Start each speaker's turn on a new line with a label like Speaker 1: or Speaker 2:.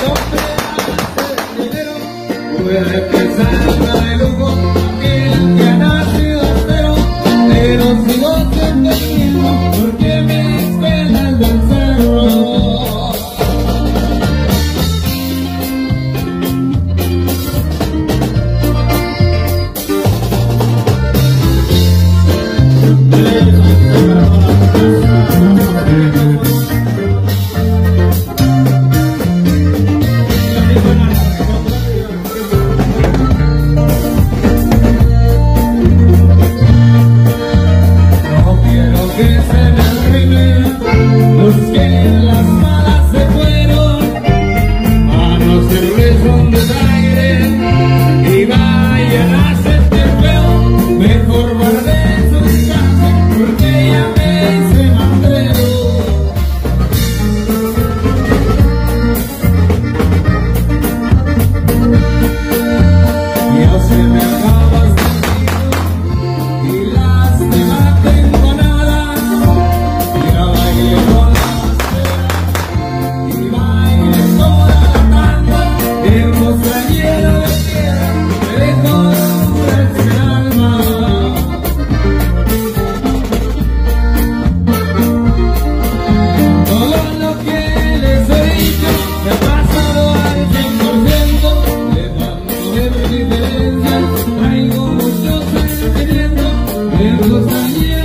Speaker 1: Puede pensar de lujo aquel que ha nacido feo, pero sigo siendo el mismo porque mis penas del cerro. Traigo muchos sentimientos, pero los